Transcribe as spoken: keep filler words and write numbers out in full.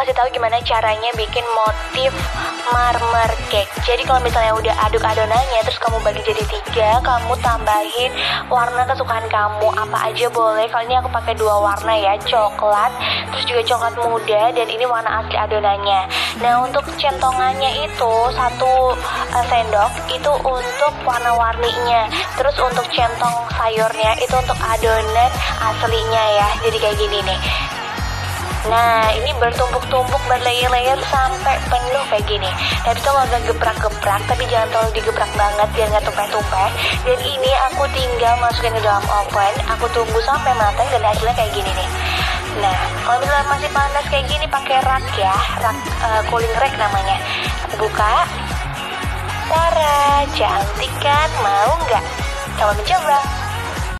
kasih tahu gimana caranya bikin motif marmer cake. Jadi kalau misalnya udah aduk adonannya, terus kamu bagi jadi tiga, kamu tambahin warna kesukaan kamu, apa aja boleh. Kali ini aku pakai dua warna ya, coklat, terus juga coklat muda, dan ini warna asli adonannya. Nah untuk centongannya itu satu uh, sendok itu untuk warna-warninya, terus untuk centong sayurnya itu untuk adonan aslinya ya. Jadi kayak gini nih. Nah ini bertumpuk-tumpuk, berlayer-layer sampai penuh kayak gini. Tapi itu agak geprak-geprak, tapi jangan terlalu digebrak banget biar nggak tumpeh-tumpeh. Dan ini aku tinggal masukin ke dalam oven, aku tunggu sampai matang dan hasilnya kayak gini nih. Nah kalau misalnya masih panas kayak gini, pakai rak ya, rak uh, cooling rack namanya. Aku buka. Tara, cantik kan? Mau nggak? Coba mencoba.